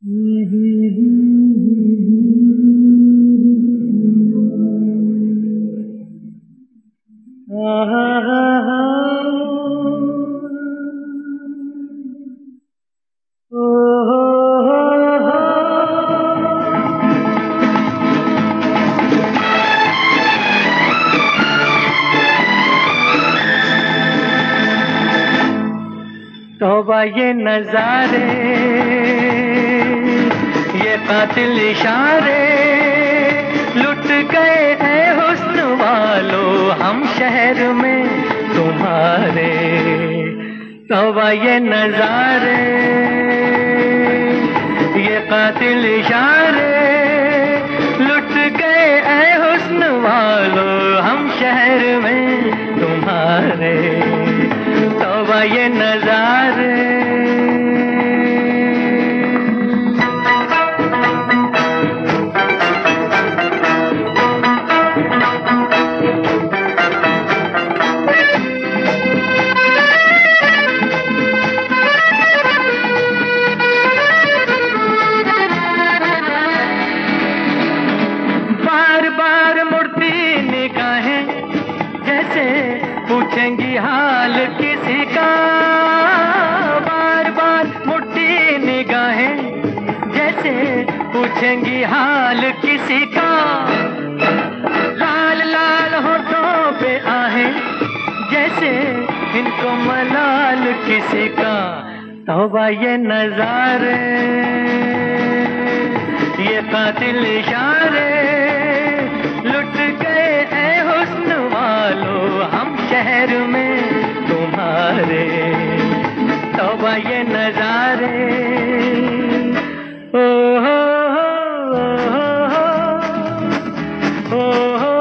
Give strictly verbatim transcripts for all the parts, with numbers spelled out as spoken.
तौबा ये नजारे, ये कातिल इशारे, लुट गए ऐ हुस्न वालो हम शहर में तुम्हारे। तौबा ये नजारे, ये कातिल इशारे, लुट गए ऐ हुस्न वालो हम शहर में तुम्हारे। तौबा ये नजारे। बार बार मुड़ती निगाहें जैसे पूछेंगी हाल किसी का। बार बार मुड़ती निगाहें जैसे पूछेंगी हाल किसी का। लाल लाल होठों पे आहें जैसे इनको मलाल किसी का। तौबा ये नजारे, ये कातिल इशारे, लुट गए ऐ हुस्न वालो हम शहर में तुम्हारे। तौबा ये नजारे। ओ हो हो हो हो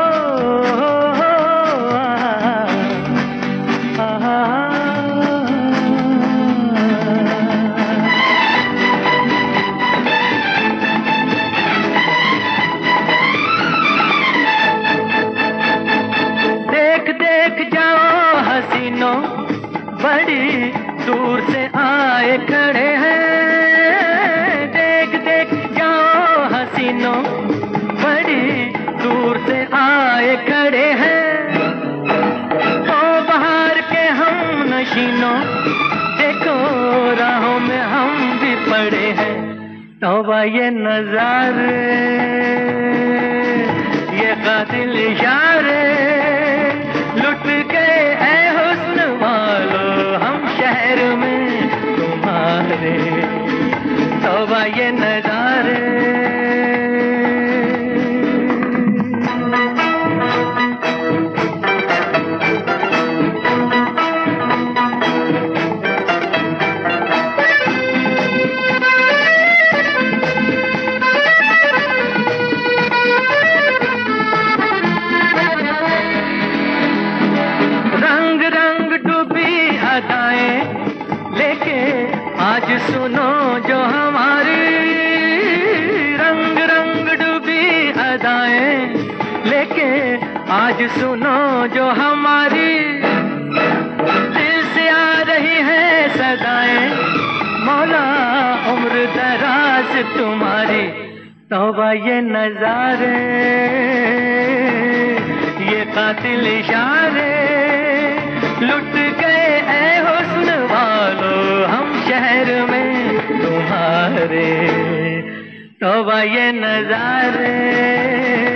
हसीनों बड़ी दूर से आए खड़े हैं। देख देख जाओ हसीनों बड़ी दूर से आए खड़े हैं। ओ बहार के हम नशीनों देखो राहों में हम भी पड़े हैं। तौबा ये नजारे, ये कातिल इशारे, लुट गए ऐ हुस्न वालो हम शहर में तुम्हारे। तौबा ये नजारे। लेके आज सुनो जो हमारी, रंग रंग डूबी अदाएं लेके आज सुनो जो हमारी। दिल से आ रही है सदाएं मौला उम्र दराज तुम्हारी। तौबा ये नजारे, ये कातिल इशारे, लुट गए ऐ हुस्न वालो हम शहर में तुम्हारे। तौबा ये नजारे।